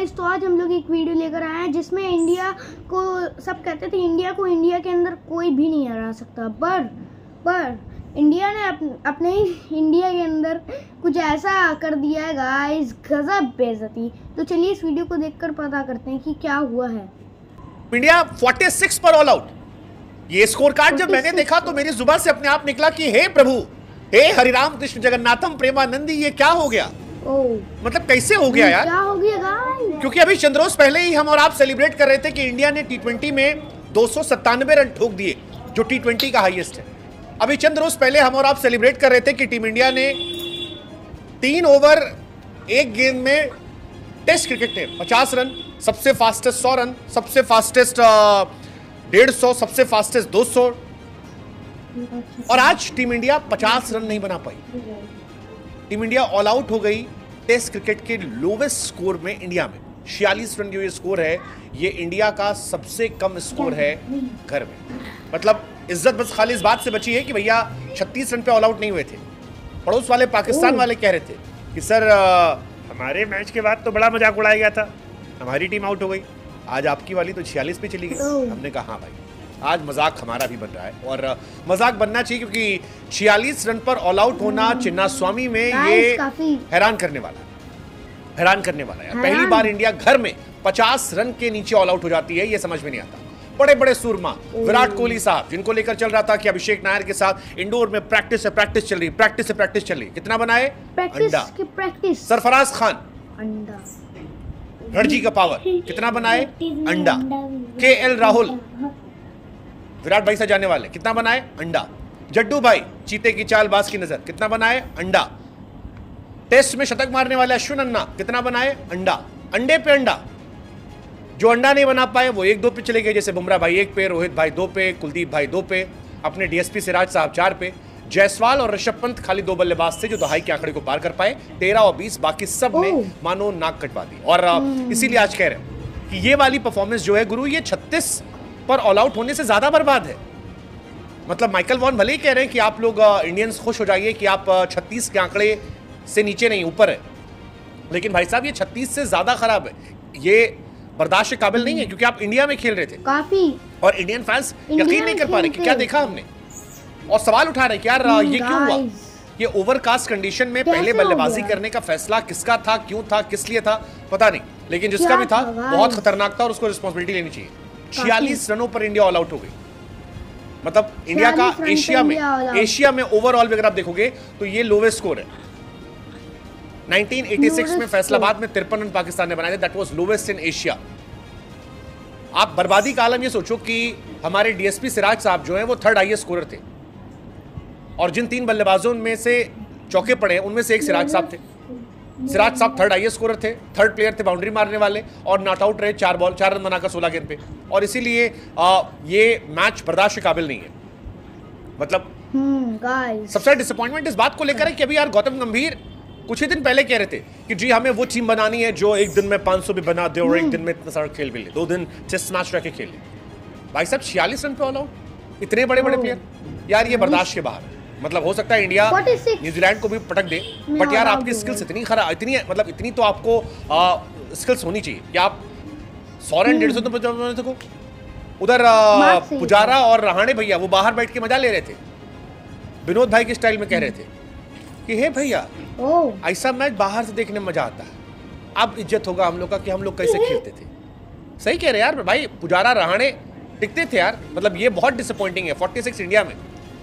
Guys, तो आज हम लोग एक वीडियो लेकर आए हैं जिसमें इंडिया को सब कहते थे इंडिया को इंडिया के अंदर कोई भी नहीं हरा सकता, पर इंडिया ने अपने ही इंडिया के अंदर कुछ ऐसा कर दिया है गाइस, गजब बेइज्जती। तो चलिए इस वीडियो को देखकर पता करते हैं कि क्या हुआ है। इंडिया 46 पर ऑल आउट। ये स्कोर कार्ड जब मैंने देखा तो मेरी जुबान से अपने आप निकला कि हे प्रभु, हे हरिराम कृष्ण जगन्नाथम प्रेमानंदी, ये क्या हो गया? मतलब कैसे हो गया यार? क्या हो गया गाइस? क्योंकि अभी चंद रोज पहले ही हम और आप सेलिब्रेट कर रहे थे कि इंडिया ने टी20 में 297 रन ठोक दिए, जो टी20 का हाईएस्ट है। अभी चंद रोज पहले हम और आप सेलिब्रेट कर रहे थे कि टीम इंडिया ने 3 ओवर 1 गेंद में टेस्ट क्रिकेट में 50 रन, सबसे फास्टेस्ट 100 रन, सबसे फास्टेस्ट 150, सबसे फास्टेस्ट 200, और आज टीम इंडिया 50 रन नहीं बना पाई। टीम इंडिया ऑल आउट हो गई टेस्ट क्रिकेट के लोवेस्ट स्कोर में। इंडिया में 46 रन जो ये स्कोर है, ये इंडिया का सबसे कम स्कोर है घर में। मतलब इज्जत बस खाली इस बात से बची है कि भैया 36 रन पे ऑल आउट नहीं हुए थे। पड़ोस वाले पाकिस्तान वाले कह रहे थे कि सर हमारे मैच के बाद तो बड़ा मजाक उड़ाया गया था, हमारी टीम आउट हो गई, आज आपकी वाली तो 46 पे चली गई। हमने कहा हाँ भाई, आज मजाक हमारा भी बन रहा है और मजाक बनना चाहिए, क्योंकि 46 रन पर ऑल आउट होना चिन्नास्वामी में ये हैरान करने वाला है। पहली बार इंडिया घर में 50 रन के नीचे ऑल आउट हो जाती है, ये समझ में नहीं आता। बड़े बड़े सूरमा विराट कोहली साहब, जिनको लेकर चल रहा था कि अभिषेक नायर के साथ इंडोर में प्रैक्टिस चल रही, कितना बनाए? अंडा। सरफराज खान, अंडा। रणजी का पावर कितना बनाए? अंडा। KL राहुल, विराट भाई से जाने वाले, कितना बनाए? अंडा। जड्डू भाई, चीते की चाल बाज की नजर, कितना बनाए? अंडा। टेस्ट में शतक मारने वाले अश्विन अन्ना, कितना बनाए? अंडा। अंडे पे अंडा। जो अंडा नहीं बना पाए वो 1-2 पे चले गए, जैसे बुमराह भाई 1 पे, रोहित भाई 2 पे, कुलदीप भाई 2 पे, अपने DSP सिराज साहब 4 पे, जायसवाल और ऋषभ पंत खाली 2 बल्लेबाज थे जो दहाई के आंकड़े को पार कर पाए। 13 और 20 बाकी सब ने मानो नाक कटवा दी। और इसीलिए आज कह रहे हैं कि ये वाली परफॉर्मेंस जो है गुरु, ये 36 पर ऑल आउट होने से ज्यादा बर्बाद है। मतलब माइकल वॉन भले ही कह रहे हैं कि आप लोग इंडियंस खुश हो जाइए कि आप 36 के आंकड़े से नीचे नहीं ऊपर है, लेकिन भाई साहब ये 36 से ज्यादा खराब है, ये बर्दाश्त के काबिल नहीं है, क्योंकि आप इंडिया में खेल रहे थे काफी, और इंडियन फैंस यकीन नहीं कर पा रहे कि क्या देखा हमने, और सवाल उठा रहे कि यार ये क्यों हुआ? ये ओवरकास्ट कंडीशन में पहले बल्लेबाजी करने का फैसला किसका था, क्यों था, किस लिए था, पता नहीं, लेकिन जिसका भी था बहुत खतरनाक था और उसको रिस्पॉन्सिबिलिटी लेनी चाहिए। 46 रनों पर इंडिया ऑल आउट हो गई। मतलब इंडिया का एशिया में ओवरऑल अगर आप देखोगे तो ये लोवेस्ट स्कोर है। 1986 में फैसलाबाद में 53 रन पाकिस्तान ने बनाए थे, that was lowest in Asia. आप बर्बादी का आलम ये सोचो कि हमारे DSP सिराज साहब जो हैं वो 3rd हाईएस्ट स्कोरर थे, और जिन 3 बल्लेबाजों में से चौके पड़े उनमें से एक सिराज साहब थे। सिराज साहब 3rd हाईएस्ट स्कोरर थे, 3rd प्लेयर थे बाउंड्री मारने वाले, और नॉट आउट रहे 4 रन बनाकर 16 गेंद पे, और इसीलिए ये मैच बर्दाश्त के काबिल नहीं है। मतलब सबसे डिसअपॉइंटमेंट इस बात को लेकर है कि अभी यार गौतम गंभीर कुछ ही दिन पहले कह रहे थे कि जी हमें वो टीम बनानी है जो एक दिन में 500 भी बना दे और एक दिन में इतना सारा खेल भी ले, 2 दिन टेस्ट मैच रह के खेल ले। भाई साहब 46 रन पे ऑल आउट, इतने बड़े बड़े प्लेयर, यार ये बर्दाश्त के बाहर है। मतलब हो सकता है इंडिया न्यूजीलैंड को भी पटक दे, बट यार आपकी स्किल्स इतनी खराब, इतनी तो आपको स्किल्स होनी चाहिए कि आप 100 रन 150 तो बचा सको। उधर पुजारा और रहाणे भैया वो बाहर बैठ के मजा ले रहे थे, विनोद भाई के स्टाइल में कह रहे थे कि हे भैया ऐसा मैच बाहर से देखने में मजा आता है, अब इज्जत होगा हम लोग का कि हम लोग कैसे खेलते थे। सही कह रहे यार भाई, पुजारा रहाणे टिकते थे यार। मतलब ये बहुत डिसअपॉइंटिंग है 46 इंडिया में।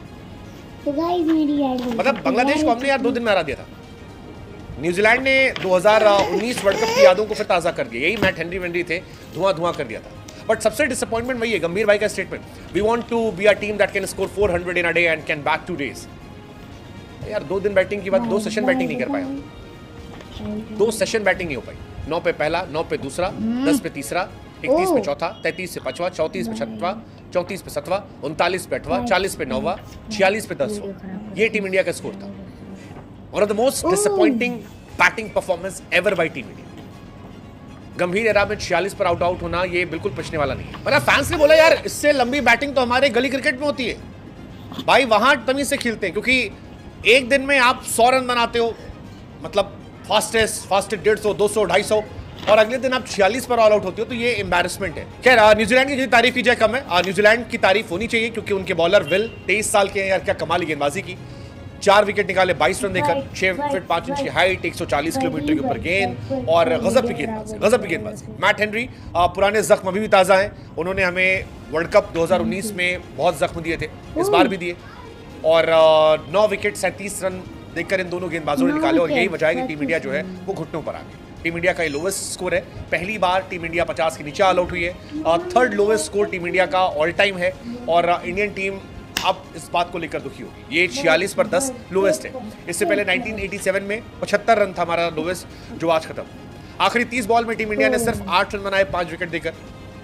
मतलब बांग्लादेश को हमने यार 2 दिन में हरा दिया था। न्यूजीलैंड ने 2019 वर्ल्ड कप की यादों को फिर ताज़ा कर दिया, यही मैच हेनरी वेनरी थे, धुआं कर दिया था। बट सबसे डिसअपॉइंटमेंट वही है, गंभीर भाई का statement, we want to be a team that can score 400 in a day and can bat 2 days. यार 2 दिन बैटिंग की बात, 2 सेशन बैटिंग नहीं कर पाए, 2 सेशन बैटिंग नहीं हो पाई। 9 पे पहला, 9 पे दूसरा, 10 पे तीसरा, 31 पे चौथा, 33 पे पांचवा, 34 पे छठवां, 34 पे 7वां, 39 पे 8वां, 40 पे 9वां, 46 पे 10वां। ये टीम इंडिया का स्कोर था। One of the most disappointing batting performance ever by team India. Gambhir era में 46 पर आउट होना ये बिल्कुल पूछने वाला नहीं है। मतलब फैंस ने बोला यार इससे लंबी बैटिंग तो हमारे गली क्रिकेट में होती है भाई, वहां तमीज से खेलते हैं, क्योंकि एक दिन में आप 100 रन बनाते हो, मतलब फास्टेस्ट 150, 200, 250, और अगले दिन आप 46 पर ऑल आउट होते हो तो ये एम्बैरेसमेंट है। खैर न्यूजीलैंड की जितनी तारीफ की जाए कम है। न्यूजीलैंड की तारीफ होनी चाहिए क्योंकि उनके बॉलर विल 23 साल के हैं यार, क्या कमाल गेंदबाजी की। 4 विकेट निकाले 22 रन देकर, 6 फीट 5 इंच की हाइट, 140 किलोमीटर के ऊपर गेंद और गजब की गेंदबाजी। मैट हेनरी पुराने जख्म अभी भी ताज़ा हैं, उन्होंने हमें वर्ल्ड कप 2019 में बहुत जख्म दिए थे, इस बार भी दिए और 9 विकेट 37 रन देकर इन दोनों गेंदबाजों ने निकाले और यही वजह है कि टीम इंडिया जो है वो घुटनों पर आ गई। टीम इंडिया का ये लोवेस्ट स्कोर है, पहली बार टीम इंडिया 50 के नीचे ऑल आउट हुई है। Third lowest score team India का ऑल टाइम है और इंडियन टीम अब इस बात को लेकर दुखी होगी। ये 46 पर 10 लोवेस्ट है। इससे पहले 1987 में 75 रन था हमारा लोवेस्ट जो आज खत्म। आखिरी 30 बॉल में टीम इंडिया ने सिर्फ 8 रन बनाए 5 विकेट देकर,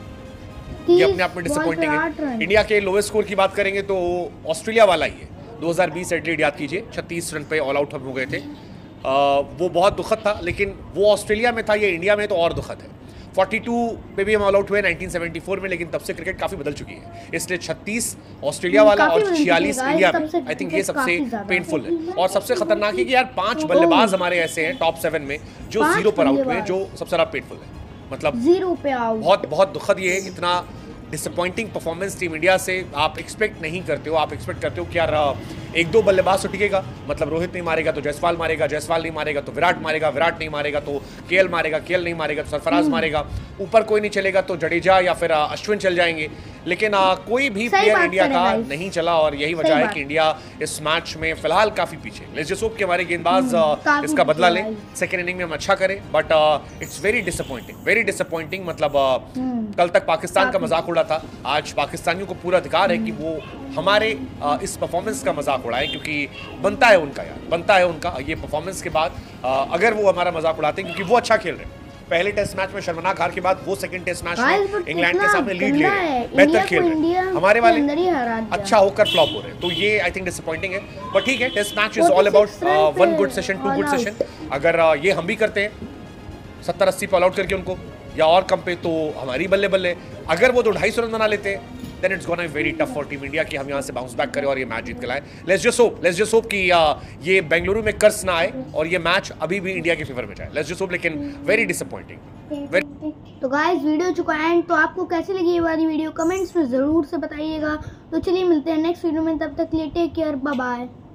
ये अपने आप में डिसअपॉइंटिंग है। इंडिया के लोवेस्ट स्कोर की बात करेंगे तो ऑस्ट्रेलिया वाला ही है, 2020 एडलेड याद कीजिए, 36 रन पे ऑल आउट हम हो गए थे। वो बहुत दुखद था, लेकिन वो ऑस्ट्रेलिया में था, ये इंडिया में तो और दुखद है। 42 पे भी हम ऑल आउट हुए 1974 में, लेकिन तब से क्रिकेट काफी बदल चुकी है, इसलिए 36 ऑस्ट्रेलिया वाला और 46 इंडिया में। आई थिंक ये सबसे पेनफुल है और सबसे खतरनाक है कि यार 5 बल्लेबाज हमारे ऐसे हैं टॉप 7 में जो 0 पर आउट हुए, जो सबसे ज्यादा पेनफुल है। मतलब 0 पे आउट, बहुत दुखद ये है। इतना डिसअपॉइंटिंग परफॉर्मेंस टीम इंडिया से आप एक्सपेक्ट नहीं करते हो। आप एक्सपेक्ट करते हो कि यार 1-2 बल्लेबाज तो टिकेगा, मतलब रोहित नहीं मारेगा तो जायसवाल मारेगा, जायसवाल नहीं मारेगा तो विराट मारेगा, विराट नहीं मारेगा तो केएल मारेगा, केएल नहीं मारेगा तो सरफराज मारेगा, ऊपर कोई नहीं चलेगा तो जडेजा या फिर अश्विन चल जाएंगे। लेकिन कोई भी प्लेयर इंडिया का नहीं चला और यही वजह है कि इंडिया इस मैच में फिलहाल काफी पीछे। लेट्स जस्ट होप कि हमारे गेंदबाज इसका बदला लें, सेकेंड इनिंग में हम अच्छा करें, बट इट्स वेरी डिसअपॉइंटिंग। मतलब कल तक पाकिस्तान का मजाक उड़ा था, आज पाकिस्तानियों को पूरा अधिकार है कि वो हमारे इस परफॉर्मेंस का मजाक उड़ाएं, क्योंकि बनता है उनका यार, बनता है उनका ये परफॉर्मेंस के बाद अगर वो हमारा मजाक उड़ाते हैं, क्योंकि वो अच्छा खेल रहे हैं। पहले टेस्ट मैच में शर्मनाक हार के बाद वो सेकंड टेस्ट मैच में इंग्लैंड के सामने लीड ले रहे हैं, बेहतर खेल रहे हैं। हमारे वाले अच्छा होकर फ्लॉप हो रहे हैं, तो ये आई थिंक डिसअपॉइंटिंग है। बट ठीक है, test match is all about 1 good session 2 good session. अगर ये हम भी करते हैं 70-80 पे ऑल आउट करके उनको या और कम पे, तो हमारी बल्ले बल्ले। अगर वो तो 250 रन बना लेते हैं then it's gonna be very tough for team India कि हम यहाँ से बाउंस बैक करें और ये मैच जीत के लाएं। Let's just hope कि ये बेंगलुरु में कर्स ना आए और ये मैच अभी भी इंडिया के फेवर में जाए। Let's just hope, लेकिन वेरी डिसअपॉइंटिंग। तो गाइस वीडियो चुका एंड, तो आपको कैसी लगी ये वाली वीडियो कमेंट्स में जरूर से बताइएगा। तो चलिए मिलते हैं नेक्स्ट वीडियो में, तब तक के लिए टेक केयर, बाय बाय।